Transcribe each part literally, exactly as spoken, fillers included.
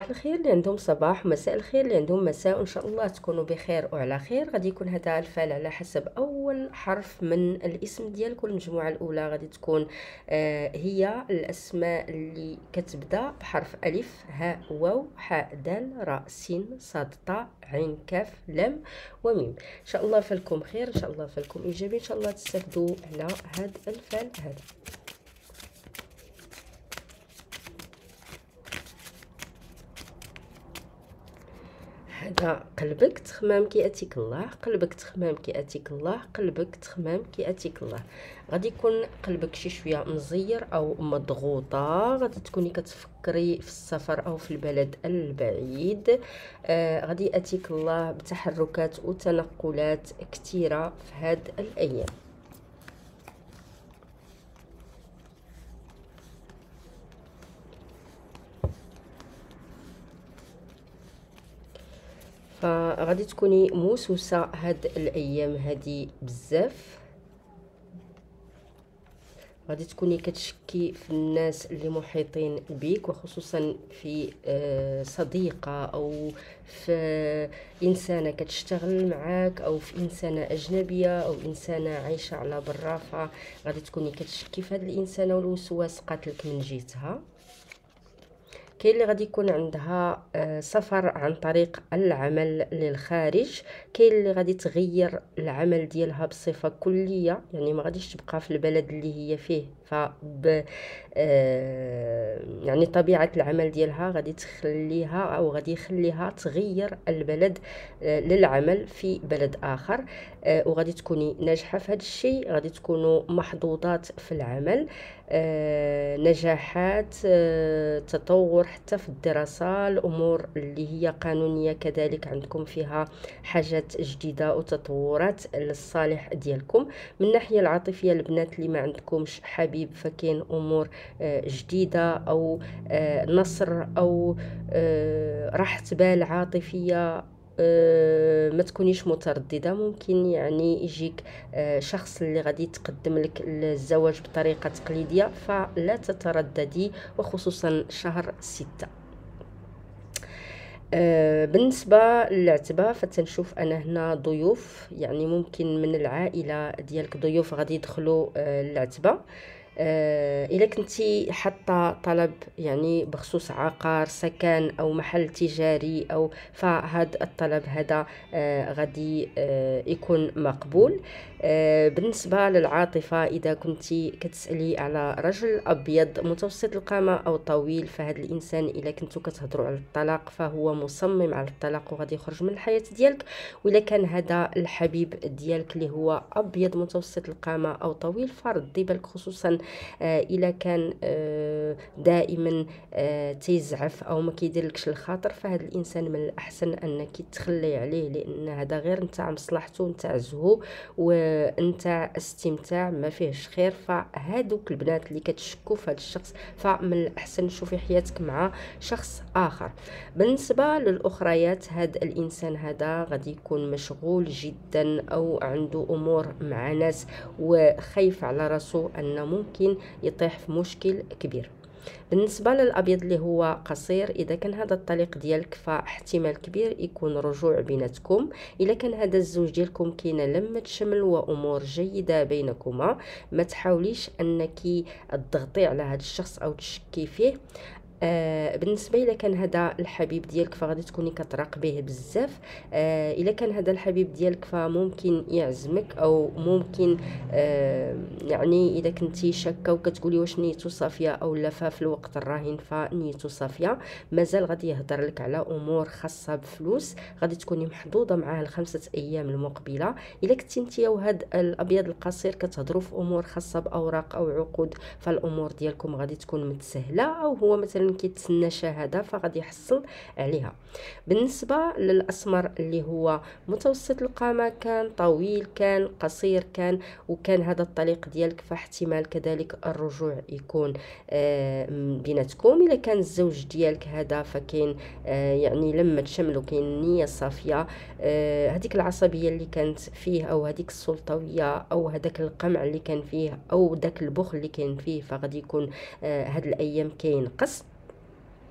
الخير اللي عندهم صباح ومساء الخير اللي عندهم مساء، وان شاء الله تكونوا بخير وعلى خير. غادي يكون هذا الفعل على حسب اول حرف من الاسم ديالك، والمجموعه الاولى غادي تكون آه هي الاسماء اللي كتبدا بحرف الف هاء واو حاء دال راء سين صاد طاء عين كاف لام وميم. ان شاء الله فالكم خير، ان شاء الله فالكم ايجابي، ان شاء الله تستافدوا على هذا الفعل هذا. هذا قلبك تخمام كي اتيك الله، قلبك تخمام كي اتيك الله، قلبك تخمام كي اتيك الله. غادي يكون قلبك شي شويه مزير او مضغوطه، غادي تكوني كتفكري في السفر او في البلد البعيد. آه غادي اتيك الله بتحركات وتنقلات كثيره في هاد الايام. فغادي تكوني موسوسه هاد الايام هادي بزاف، غادي تكوني كتشكي في الناس اللي محيطين بيك، وخصوصا في صديقه او في انسانه كتشتغل معاك او في انسانه اجنبيه او انسانه عايشه على برا. فغادي تكوني كتشكي في هاد الانسانه والوسواس قاتلك من جهتها. كاين اللي غادي يكون عندها سفر عن طريق العمل للخارج، كاين اللي غادي تغير العمل ديالها بصفه كليه، يعني ما غاديش تبقى في البلد اللي هي فيه. ف يعني طبيعه العمل ديالها غادي تخليها او غادي يخليها تغير البلد للعمل في بلد اخر، وغادي تكوني ناجحه في هذا الشيء. غادي تكونوا محظوظات في العمل، آه، نجاحات، آه، تطور حتى في الدراسة. الأمور اللي هي قانونية كذلك عندكم فيها حاجات جديدة وتطورات للصالح ديالكم. من الناحية العاطفية البنات اللي ما عندكمش حبيب، فكاين أمور آه، جديدة أو آه، نصر أو آه، راحة بال عاطفية. أه ما تكونيش متردده، ممكن يعني يجيك أه شخص اللي غادي يتقدم لك الزواج بطريقه تقليديه، فلا تترددي، وخصوصا شهر ستة. أه بالنسبه للعتبه فتنشوف انا هنا ضيوف، يعني ممكن من العائله ديالك ضيوف غادي يدخلوا أه للعتبه. آه الا كنتي حاطه طلب يعني بخصوص عقار سكن او محل تجاري او فهاد الطلب هذا آه غادي آه يكون مقبول. آه بالنسبه للعاطفه، اذا كنتي كتسالي على رجل ابيض متوسط القامه او طويل، فهاد الانسان الا كنتو كتهضروا على الطلاق فهو مصمم على الطلاق وغادي يخرج من الحياه ديالك. والا كان هذا الحبيب ديالك اللي هو ابيض متوسط القامه او طويل، فردي بالك، خصوصا آه الا كان آه دائما آه تيزعف او ما كيديرلكش الخاطر، فهاد الانسان من الاحسن انك تخلي عليه، لان هذا غير نتاع مصلحته نتاع زهو ونتاع استمتاع ما فيهش خير. فهادوك البنات اللي كتشكوا في هذا الشخص، فمن الاحسن شوفي حياتك مع شخص اخر. بالنسبه للاخريات، هاد الانسان هذا غادي يكون مشغول جدا او عنده امور مع ناس وخايف على راسو انه ممكن يطيح في مشكل كبير. بالنسبه للابيض اللي هو قصير، اذا كان هذا الطليق ديالك فاحتمال كبير يكون رجوع بيناتكم. اذا كان هذا الزوج ديالكم كاينه لمه شمل وامور جيده بينكما، ما تحاوليش انك تضغطي على هذا الشخص او تشكي فيه. آه بالنسبه الى كان هذا الحبيب ديالك فغادي تكوني كتراقبيه بزاف. آه الا كان هذا الحبيب ديالك فممكن يعزمك او ممكن آه يعني اذا كنتي شاكه وكتقولي واش نيتو صافيه او لا، ففي الوقت الراهن فنيتو صافيه. مازال غادي يهضر لك على امور خاصه بفلوس، غادي تكوني محظوظه معاه الخمسه ايام المقبله. الا كنتي نتيا وهاد الابيض القصير كتهضروا في امور خاصه باوراق او عقود، فالامور ديالكم غادي تكون متسهله، او هو مثلا كيتسنى شهاده فغادي يحصل عليها. بالنسبه للاسمر اللي هو متوسط القامه، كان طويل كان قصير كان وكان هذا الطليق ديالك، فاحتمال كذلك الرجوع يكون آه بيناتكم. الا كان الزوج ديالك هذا فكاين آه يعني لما تشملوا كاين نيه صافيه. آه هذيك العصبيه اللي كانت فيه او هذيك السلطويه او هذاك القمع اللي كان فيه او ذاك البخل اللي كان فيه، فغادي يكون آه هاد الايام كاين قص.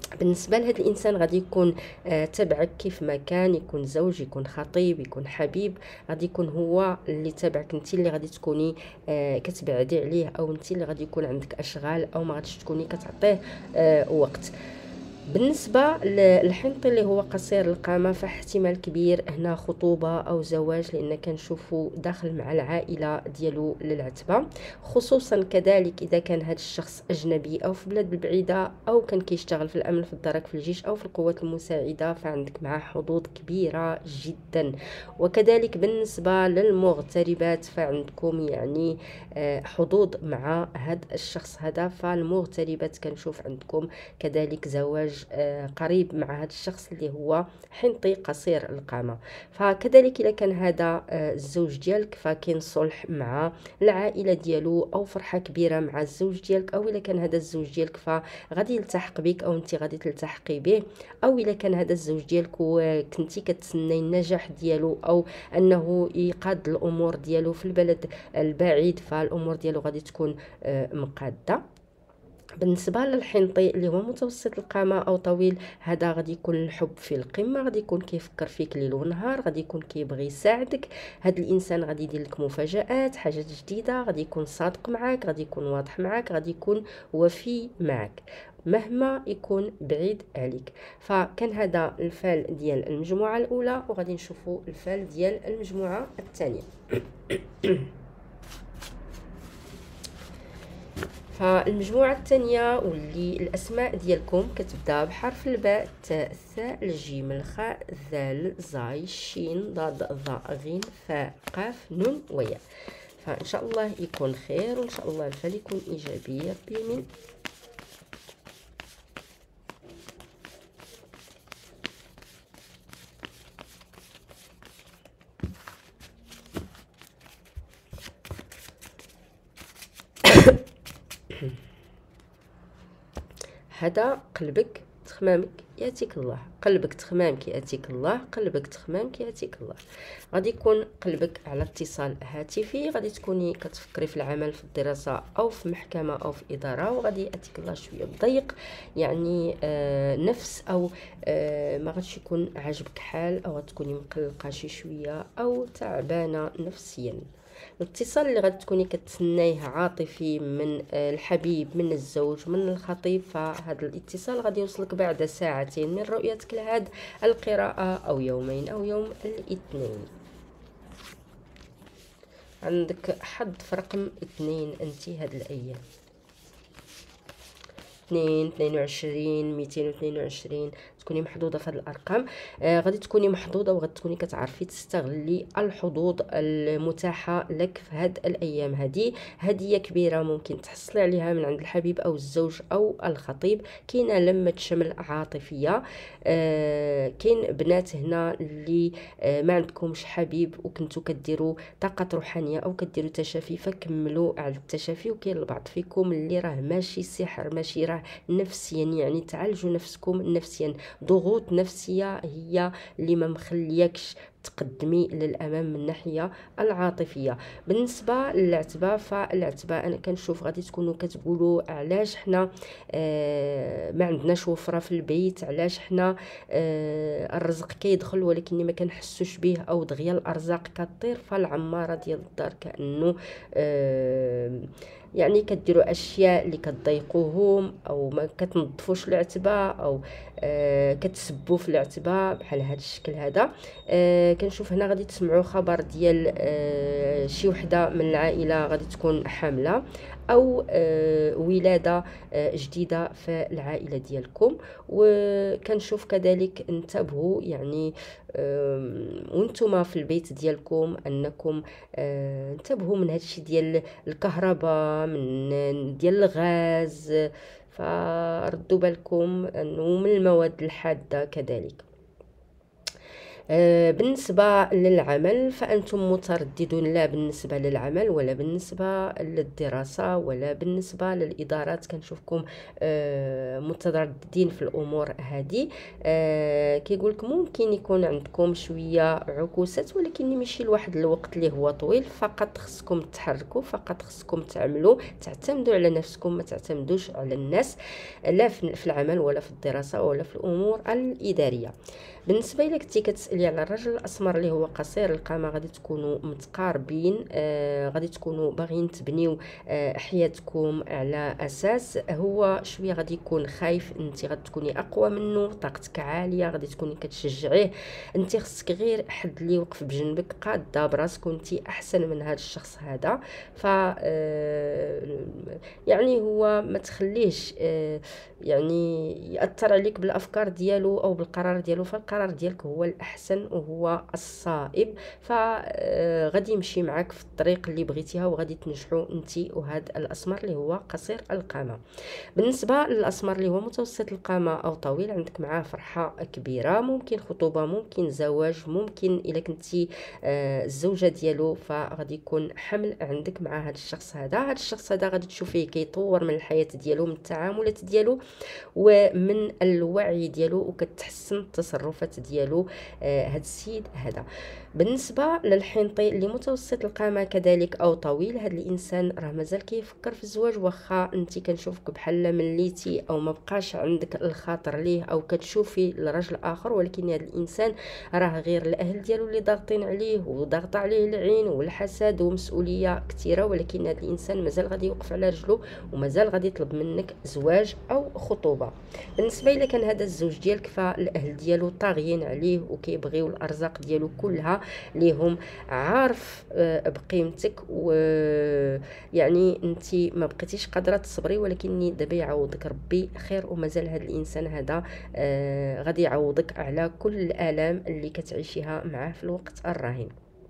بالنسبه لهذا الانسان غادي يكون آه تبعك كيف ما كان، يكون زوج، يكون خطيب، يكون حبيب، غادي يكون هو اللي تبعك، انت اللي غادي تكوني آه كتبعدي عليه، او انت اللي غادي يكون عندك اشغال، او ما غاديش تكوني كتعطيه آه وقت. بالنسبة للحنطي اللي هو قصير القامة، فاحتمال كبير هنا خطوبة أو زواج، لأن كنشوفو داخل مع العائلة ديالو للعتبة، خصوصا كذلك إذا كان هذا الشخص أجنبي أو في بلاد بعيدة، أو كان كيشتغل في الأمن، في الدرك، في الجيش، أو في القوات المساعدة، فعندك معاه حظوظ كبيرة جدا. وكذلك بالنسبة للمغتربات فعندكم يعني حظوظ مع هذا الشخص هذا، فالمغتربات كنشوف عندكم كذلك زواج قريب مع هذا الشخص اللي هو حنطي قصير القامة. فكذلك إذا كان هذا الزوج ديالك فكاين صلح مع العائلة ديالو، أو فرحة كبيرة مع الزوج ديالك، أو إذا كان هذا الزوج ديالك فغادي يلتحق بك، أو أنت غادي تلتحقي به، أو إذا كان هذا الزوج ديالك وكنتي كتسني النجاح ديالو، أو أنه يقاد الأمور ديالو في البلد البعيد، فالأمور ديالو غادي تكون مقادة. بالنسبه للحنطي اللي هو متوسط القامه او طويل، هذا غادي يكون الحب في القمه، غادي يكون كيفكر فيك ليل ونهار، غادي يكون كيبغي يساعدك. هذا الانسان غادي يدير لك مفاجآت، حاجات جديده، غادي يكون صادق معك، غادي يكون واضح معك، غادي يكون وفي معك مهما يكون بعيد عليك. فكان هذا الفال ديال المجموعه الاولى، وغادي نشوفوا الفال ديال المجموعه الثانيه. فالمجموعة الثانية واللي الأسماء ديالكم كتبدا بحرف الباء، تاء، ثاء، الجيم، الخاء، ذال، زاي، شين، ضاد، ظاء، غين، فاء، قاف، نون، وياء. فإن شاء الله يكون خير، وإن شاء الله الفال يكون إيجابي يا ربي يمين. هذا قلبك تخمامك ياتيك الله، قلبك تخمامك ياتيك الله، قلبك تخمامك ياتيك الله. غادي يكون قلبك على اتصال هاتفي، غادي تكوني كتفكري في العمل، في الدراسه، او في محكمه، او في اداره، وغادي ياتيك الله شويه بضيق، يعني آه نفس، او آه ما غاديش يكون عاجبك حال، او غتكوني مقلقه شي شويه، او تعبانه نفسيا. الاتصال اللي غادي تكوني كتسنايه عاطفي من الحبيب، من الزوج، من الخطيب، فهذا الاتصال غادي يوصلك بعد ساعتين من رؤيتك لهذه القراءة، او يومين، او يوم الاثنين. عندك حظ في رقم اثنين انت هاد الايام، اثنين، اثنين وعشرين، ميتين واثنين وعشرين، تكوني محظوظه في هذه الارقام. آه غادي تكوني محظوظه، وغادي تكوني كتعرفي تستغلي الحظوظ المتاحه لك في هذه الايام. هذه هديه كبيره ممكن تحصلي عليها من عند الحبيب او الزوج او الخطيب. كاينه لمه شمل عاطفيه. آه كاين بنات هنا اللي آه ما عندكمش حبيب، وكنتو كديروا طاقه روحانيه او كديروا تشافي، فكملوا على التشافي. وكاين البعض فيكم اللي راه ماشي سحر، ماشي راه نفسيا، يعني تعالجوا نفسكم نفسيا. ضغوط نفسية هي اللي ما مخليكش تقدمي للامام من الناحيه العاطفيه. بالنسبه للعتبه، فالعتبه انا كنشوف غادي تكونوا كتقولوا علاش حنا آه ما عندناش وفره في البيت، علاش حنا آه الرزق كيدخل ولكن ما كنحسوش به، او دغيا الارزاق كطير فالعماره ديال الدار، كانه آه يعني كديروا اشياء اللي كتضايقوهم، او ما كتنظفوش العتبه، او آه كتسبوا في العتبه بحال هذا الشكل هذا. آه كنشوف هنا غادي تسمعوا خبر ديال آه شي وحده من العائله غادي تكون حامله، او آه ولاده آه جديده في العائله ديالكم. وكنشوف كذلك انتبهوا يعني آه وانتم في البيت ديالكم انكم آه انتبهوا من هادشي ديال الكهرباء، من ديال الغاز، فردوا بالكم انه من المواد الحاده كذلك. آه، بالنسبة للعمل فأنتم مترددون، لا بالنسبة للعمل ولا بالنسبة للدراسة ولا بالنسبة للإدارات. كنشوفكم آه، مترددين في الأمور هذه. آه، كيقولك ممكن يكون عندكم شوية عكوسات، ولكن ماشي لواحد الوقت اللي هو طويل. فقط خصكم تحركوا، فقط خصكم تعملوا، تعتمدوا على نفسكم، ما تعتمدوش على الناس، لا في العمل ولا في الدراسة ولا في الأمور الإدارية. بالنسبه الى كنتي كتسالي على الرجل الاسمر اللي هو قصير القامه، غادي تكونوا متقاربين، آه غادي تكونوا باغيين تبنيو آه حياتكم على اساس هو شويه غادي يكون خايف. انت غادي تكوني اقوى منه، طاقتك عاليه، غادي تكوني كتشجعيه. انت خصك غير حد اللي يوقف بجنبك قاده براسك وانت احسن من هذا الشخص هذا. ف آه يعني هو ما تخليش آه يعني ياثر عليك بالافكار ديالو او بالقرار ديالو. فالقرار ديالك هو الاحسن وهو الصائب، فغادي يمشي معك في الطريق اللي بغيتيها وغادي تنجحوا انت وهذا الاسمر اللي هو قصير القامه. بالنسبه للاسمر اللي هو متوسط القامه او طويل، عندك معاه فرحه كبيره، ممكن خطوبه، ممكن زواج، ممكن الا كنتي آه الزوجه ديالو فغادي يكون حمل عندك مع هذا الشخص هذا. هذا الشخص هذا غادي تشوفيه كيطور من الحياه ديالو، من التعاملات ديالو ومن الوعي ديالو، وكتحسن التصرفات ديالو آه هذا السيد هذا. بالنسبه للحنطي اللي متوسط القامه كذلك او طويل، هذا الانسان راه مازال كيفكر في الزواج، واخا انت كنشوفك بحال مليتي او ما بقاش عندك الخاطر ليه او كتشوفي لرجل اخر، ولكن هذا الانسان راه غير الاهل ديالو اللي ضاغطين عليه وضاغط عليه العين والحسد ومسؤوليه كثيره، ولكن هذا الانسان مازال غادي يوقف على رجله ومازال غادي يطلب منك زواج او خطوبه. بالنسبه الى كان هذا الزوج ديالك فالاهل ديالو طاغيين عليه وكيبغيو الارزاق ديالو كلها ليهم، عارف بقيمتك ويعني انت ما بقيتيش قادره تصبري، ولكن دابا يعوضك ربي خير، ومازال هذا الانسان هذا آه غادي يعوضك على كل الالام اللي كتعيشيها معاه في الوقت الراهن.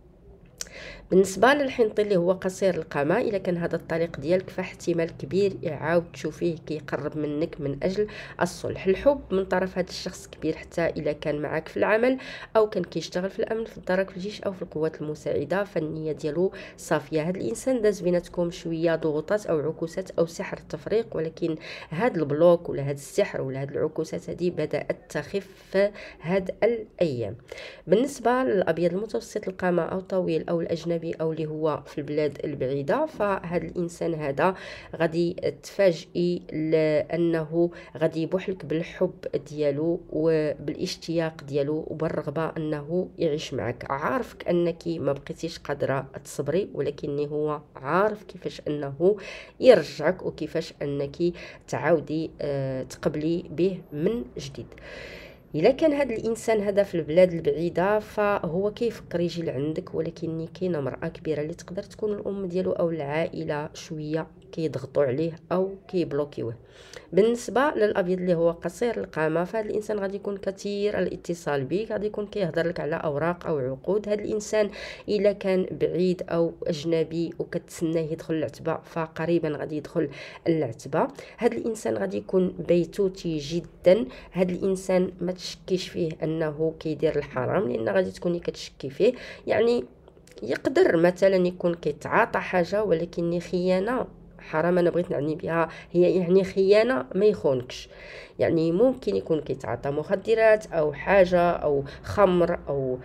بالنسبه للحنطي اللي هو قصير القامه، الا كان هذا الطريق ديالك فاحتمال كبير يعاود تشوفيه كيقرب منك من اجل الصلح. الحب من طرف هذا الشخص كبير، حتى الا كان معك في العمل او كان كيشتغل في الامن، في الدرك، في الجيش او في القوات المساعده، فالنيه ديالو صافيه. هذا الانسان داز بيناتكم شويه ضغوطات او عكوسات او سحر التفريق، ولكن هذا البلوك ولا هذا السحر ولا هذه العكوسات هذه بدات تخف في هذه الايام. بالنسبه للابيض المتوسط القامه او طويل او الاجنبي او اللي هو في البلاد البعيده، فهذا الانسان هذا غادي تفاجئي لانه غادي يبوحلك بالحب ديالو وبالاشتياق ديالو وبالرغبه انه يعيش معك. عارفك انك ما بقيتيش قادره تصبري، ولكن هو عارف كيفاش انه يرجعك وكيفاش انك تعاودي أه تقبلي به من جديد. الا كان هذا الانسان هذا في البلاد البعيده فهو كيفكر يجي لعندك، ولكن كاينه مراه كبيره اللي تقدر تكون الام ديالو او العائله شويه كيضغطوا عليه او كيبلوكيوه. بالنسبه للابيض اللي هو قصير القامه، فهذا الانسان غادي يكون كثير الاتصال بك، غادي يكون كيهضر لك على اوراق او عقود. هذا الانسان الا كان بعيد او اجنبي وكتسناه يدخل العتبه فقريبا غادي يدخل العتبه. هذا الانسان غادي يكون بيتوتي جدا. هذا الانسان ما تشكيش فيه انه كيدير الحرام، لان غادي تكوني كتشكي فيه. يعني يقدر مثلا يكون كيتعاطى حاجه، ولكن خيانه حرام انا بغيت نعني بها هي يعني خيانه، ما يخونكش. يعني ممكن يكون كيتعاطى مخدرات او حاجه او خمر او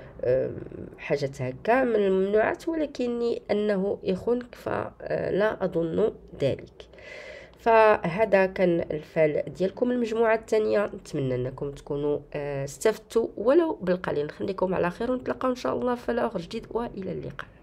حاجات هكا من الممنوعات، ولكن انه يخونك فلا اظن ذلك. فهذا كان الفال ديالكم المجموعه الثانيه، نتمنى انكم تكونوا استفدتوا ولو بالقليل. نخليكم على خير ونتلاقاو ان شاء الله في فال اخر جديد، والى اللقاء.